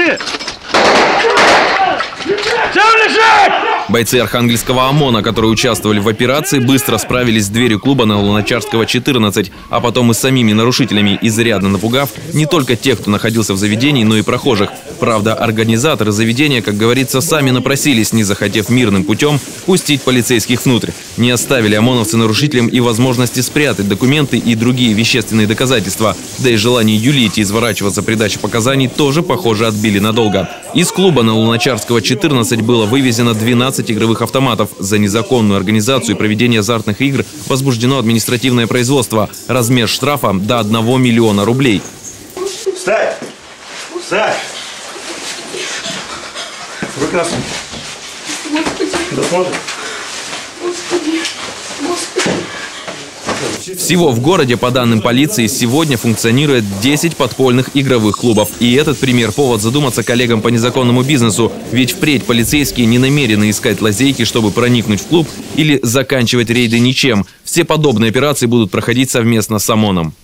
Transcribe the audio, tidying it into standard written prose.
Держи! Бойцы Архангельского ОМОНа, которые участвовали в операции, быстро справились с дверью клуба на Луначарского, 14, а потом и с самими нарушителями, изрядно напугав не только тех, кто находился в заведении, но и прохожих. Правда, организаторы заведения, как говорится, сами напросились, не захотев мирным путем пустить полицейских внутрь. Не оставили ОМОНовцы нарушителям и возможности спрятать документы и другие вещественные доказательства. Да и желание юлить и изворачиваться при даче показаний тоже, похоже, отбили надолго. Из клуба на Луначарского, 14 было вывезено 12 игровых автоматов. За незаконную организацию и проведение азартных игр возбуждено административное производство. Размер штрафа до 1 миллиона рублей. Встать! Встать! Руки на сумку. Досмотрим. Всего в городе, по данным полиции, сегодня функционирует 10 подпольных игровых клубов. И этот пример – повод задуматься коллегам по незаконному бизнесу. Ведь впредь полицейские не намерены искать лазейки, чтобы проникнуть в клуб или заканчивать рейды ничем. Все подобные операции будут проходить совместно с ОМОНом.